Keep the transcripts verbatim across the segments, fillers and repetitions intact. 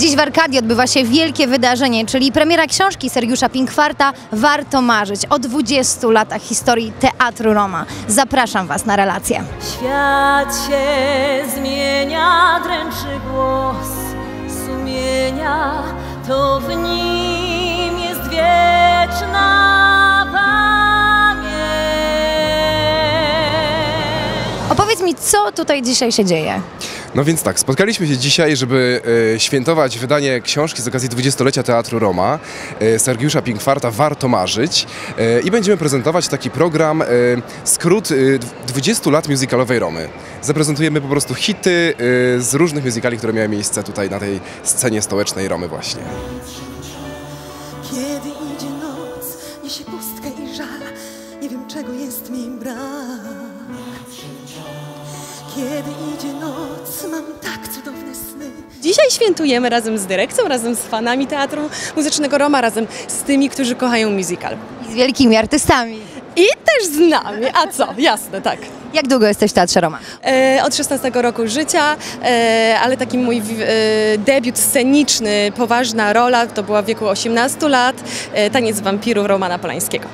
Dziś w Arkadii odbywa się wielkie wydarzenie, czyli premiera książki Sergiusza Pinkwarta Warto marzyć o dwudziestu latach historii Teatru Roma. Zapraszam Was na relację. Świat się zmienia, dręczy głos sumienia, to w nim jest wieczna pamięć. Opowiedz mi, co tutaj dzisiaj się dzieje? No więc tak, spotkaliśmy się dzisiaj, żeby e, świętować wydanie książki z okazji dwudziestolecia Teatru Roma, e, Sergiusza Pinkwarta Warto marzyć, e, i będziemy prezentować taki program, e, skrót e, dwudziestu lat musicalowej Romy. Zaprezentujemy po prostu hity e, z różnych musicali, które miały miejsce tutaj na tej scenie stołecznej Romy właśnie. Kiedy idzie noc, niesie pustkę i żal, nie wiem czego jest mi brak. Kiedy idzie noc, mam tak cudowne sny. Dzisiaj świętujemy razem z dyrekcją, razem z fanami Teatru Muzycznego Roma, razem z tymi, którzy kochają musical. I z wielkimi artystami. I też z nami, a co? Jasne, tak. Jak długo jesteś w Teatrze Roma? E, od szesnastego roku życia, e, ale taki mój e, debiut sceniczny, poważna rola, to była w wieku osiemnastu lat, e, Taniec wampirów Romana Polańskiego.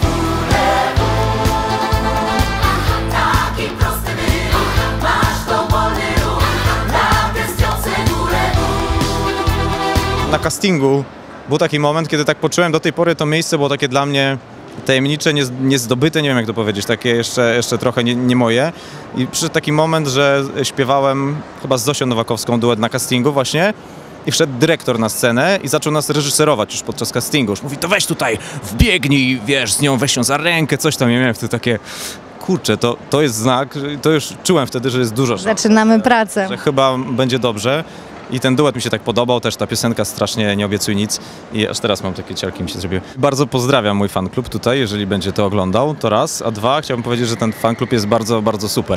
Na castingu był taki moment, kiedy tak poczułem, do tej pory to miejsce było takie dla mnie tajemnicze, niezdobyte, nie wiem jak to powiedzieć, takie jeszcze, jeszcze trochę nie, nie moje. I przyszedł taki moment, że śpiewałem chyba z Zosią Nowakowską duet na castingu właśnie i wszedł dyrektor na scenę i zaczął nas reżyserować już podczas castingu. Już mówi, to weź tutaj, wbiegnij, wiesz, z nią, weź ją za rękę, coś tam. Ja miałem wtedy takie, kurczę, to, to jest znak, to już czułem wtedy, że jest dużo. Zaczynamy pracę. Że chyba będzie dobrze. I ten duet mi się tak podobał, też ta piosenka strasznie Nie obiecuj nic i aż teraz mam takie ciarki mi się zrobiły. Bardzo pozdrawiam mój fanklub tutaj, jeżeli będzie to oglądał, to raz, a dwa, chciałbym powiedzieć, że ten fanklub jest bardzo, bardzo super.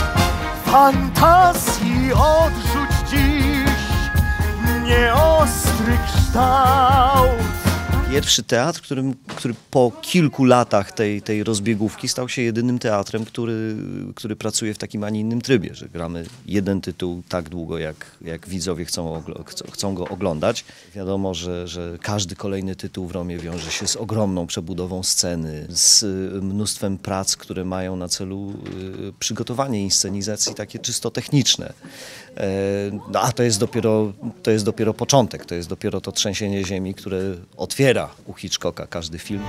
Fantazji odrzuć dziś nieostry kształt. Pierwszy teatr, którym, który po kilku latach tej, tej rozbiegówki stał się jedynym teatrem, który, który pracuje w takim, a nie innym trybie, że gramy jeden tytuł tak długo, jak, jak widzowie chcą, chcą go oglądać. Wiadomo, że, że każdy kolejny tytuł w Romie wiąże się z ogromną przebudową sceny, z mnóstwem prac, które mają na celu przygotowanie inscenizacji takie czysto techniczne. No, a to jest dopiero, to jest dopiero początek, to jest dopiero to trzęsienie ziemi, które otwiera u Hitchcocka każdy film.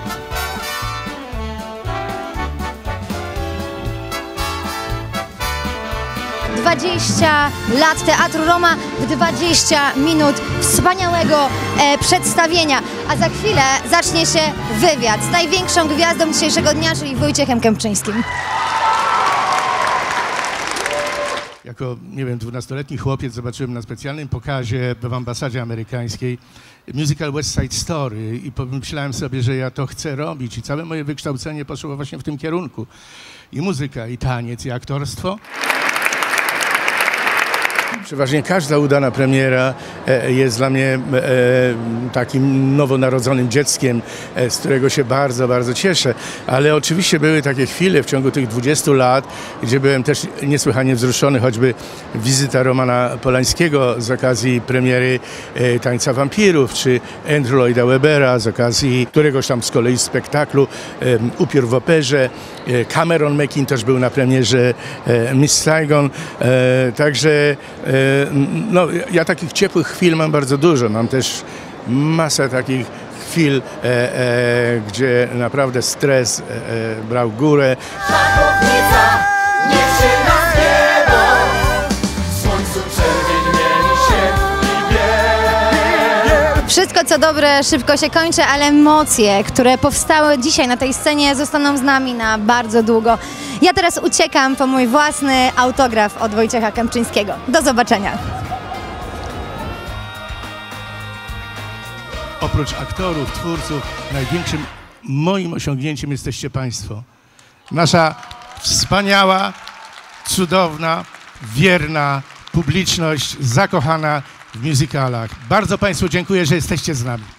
dwadzieścia lat Teatru Roma w dwadzieścia minut wspaniałego e, przedstawienia. A za chwilę zacznie się wywiad z największą gwiazdą dzisiejszego dnia, czyli Wojciechem Kępczyńskim. Jako, nie wiem, dwunastoletni chłopiec zobaczyłem na specjalnym pokazie w ambasadzie amerykańskiej musical West Side Story i pomyślałem sobie, że ja to chcę robić i całe moje wykształcenie poszło właśnie w tym kierunku. I muzyka, i taniec, i aktorstwo. Przeważnie każda udana premiera jest dla mnie takim nowonarodzonym dzieckiem, z którego się bardzo, bardzo cieszę. Ale oczywiście były takie chwile w ciągu tych dwudziestu lat, gdzie byłem też niesłychanie wzruszony, choćby wizyta Romana Polańskiego z okazji premiery Tańca wampirów, czy Andrew Lloyda Webbera z okazji któregoś tam z kolei spektaklu Upiór w operze. Cameron McIntosh był na premierze Miss Saigon. Także no, ja takich ciepłych chwil mam bardzo dużo. Mam też masę takich chwil, e, e, gdzie naprawdę stres e, brał górę. Szachownica, niech się nazwiewa, w słońcu czerwień mieli się i biel. Wszystko co dobre szybko się kończy, ale emocje, które powstały dzisiaj na tej scenie, zostaną z nami na bardzo długo. Ja teraz uciekam po mój własny autograf od Wojciecha Kępczyńskiego. Do zobaczenia. Oprócz aktorów, twórców, największym moim osiągnięciem jesteście Państwo. Nasza wspaniała, cudowna, wierna publiczność, zakochana w musicalach. Bardzo Państwu dziękuję, że jesteście z nami.